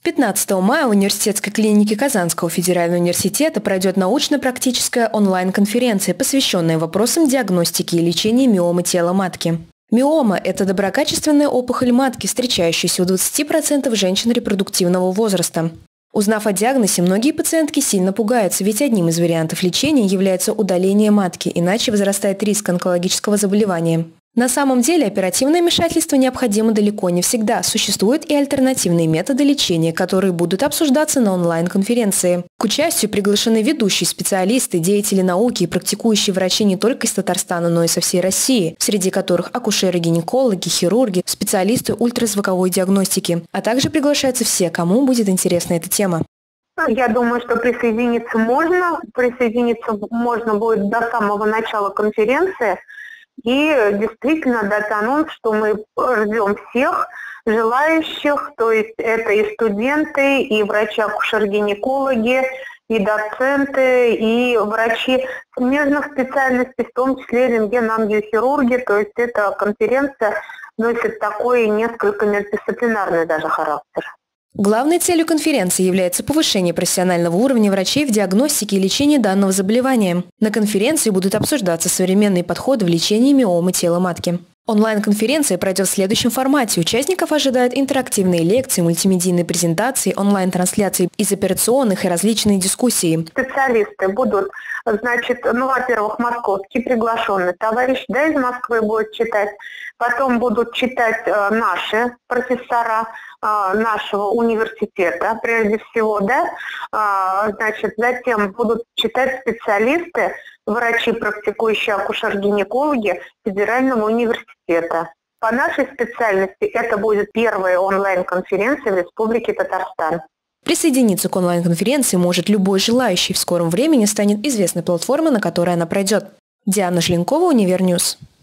15 мая в университетской клинике Казанского федерального университета пройдет научно-практическая онлайн-конференция, посвященная вопросам диагностики и лечения миомы тела матки. Миома – это доброкачественная опухоль матки, встречающаяся у 20% женщин репродуктивного возраста. Узнав о диагнозе, многие пациентки сильно пугаются, ведь одним из вариантов лечения является удаление матки, иначе возрастает риск онкологического заболевания. На самом деле оперативное вмешательство необходимо далеко не всегда. Существуют и альтернативные методы лечения, которые будут обсуждаться на онлайн-конференции. К участию приглашены ведущие специалисты, деятели науки и практикующие врачи не только из Татарстана, но и со всей России, среди которых акушеры-гинекологи, хирурги, специалисты ультразвуковой диагностики. А также приглашаются все, кому будет интересна эта тема. Я думаю, что присоединиться можно. Присоединиться можно будет до самого начала конференции. И действительно дать анонс, что мы ждем всех желающих, то есть это и студенты, и врачи-акушер-гинекологи, и доценты, и врачи смежных специальностей, в том числе рентген-ангиохирурги. То есть эта конференция носит такой несколько междисциплинарный даже характер. Главной целью конференции является повышение профессионального уровня врачей в диагностике и лечении данного заболевания. На конференции будут обсуждаться современные подходы в лечении миомы тела матки. Онлайн-конференция пройдет в следующем формате. Участников ожидают интерактивные лекции, мультимедийные презентации, онлайн-трансляции из операционных и различные дискуссии. Специалисты будут, во-первых, московский приглашенный товарищ, из Москвы будет читать. Потом будут читать наши профессора нашего университета, прежде всего, затем будут читать специалисты, врачи, практикующие акушер-гинекологи Федерального университета. По нашей специальности это будет первая онлайн-конференция в Республике Татарстан. Присоединиться к онлайн-конференции может любой желающий. В скором времени станет известна платформа, на которой она пройдет. Диана Желенкова, Универньюз.